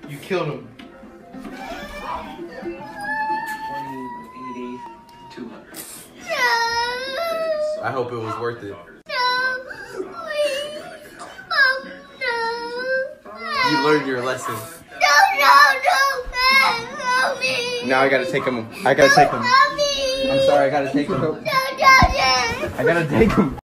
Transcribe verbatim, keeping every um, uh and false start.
You killed him. twenty, eighty, two hundred. I hope it was worth it. You learned your lesson. No, no, no, help me. Now I gotta take him. I gotta take him. Help me. I'm sorry, I gotta take him. No, no, no. I gotta take him.